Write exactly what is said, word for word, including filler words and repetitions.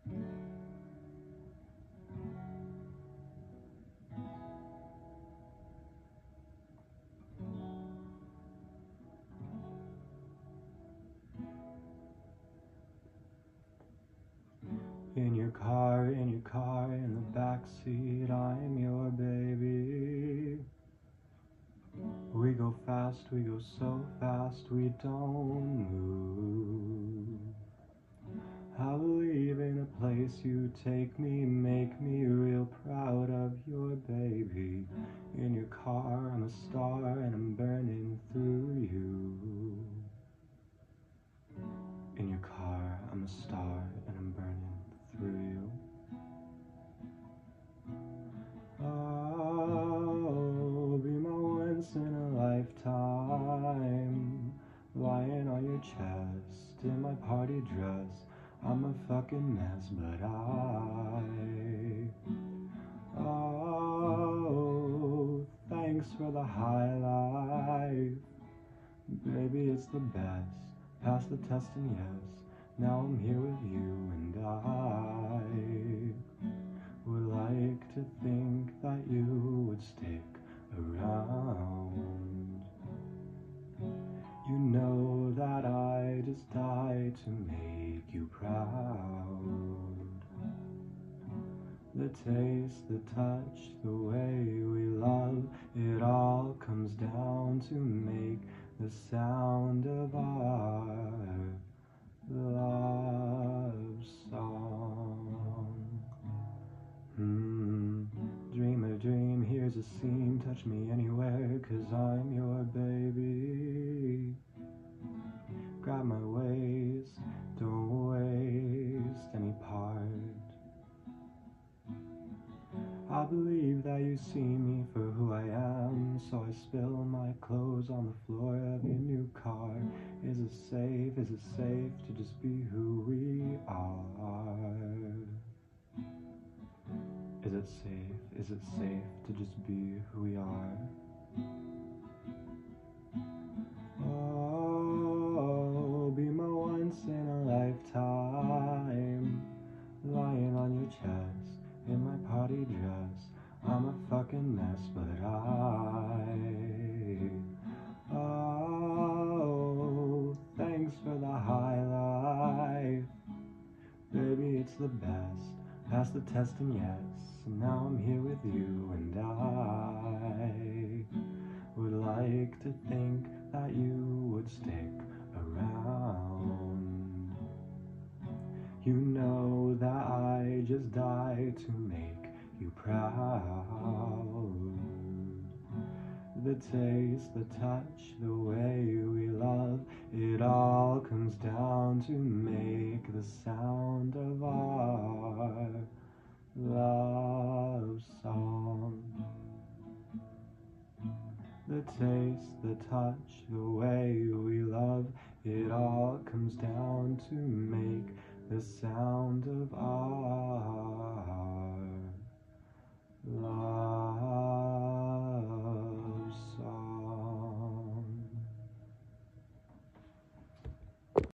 In your car, in your car, in the backseat, I'm your baby. We go fast, we go so fast, we don't move. I believe in a place you take me, make me real proud of your baby. In your car, I'm a star and I'm burning through you. In your car, I'm a star and I'm burning through you. Oh, be my once in a lifetime, lying on your chest in my party dress. I'm a fucking mess, but I, oh, thanks for the high life. Baby, it's the best, pass the test and yes, now I'm here with you, and I would like to think that you would stick around. You know that I just died to make you proud. The taste, the touch, the way we love, it all comes down to make the sound of our love song. Hmm. Dream a dream, here's a scene, touch me anywhere, 'cause I'm your baby. Grab my waist, don't waste any part. I believe that you see me for who I am, so I spill my clothes on the floor of your new car. Is it safe, is it safe to just be who we are? Is it safe, is it safe to just be who we are? Oh, be my once in a lifetime, lying on your chest in my party dress. I'm a fucking mess, but I, oh, thanks for the high life. Baby, it's the best, pass the test and yes, and now I'm here with you, and I would like to think that you would stick around. You know that I just died to make you proud. The taste, the touch, the way we love, it all comes down to make the sound of our love song. The taste, the touch, the way we love, it all comes down to make the sound of our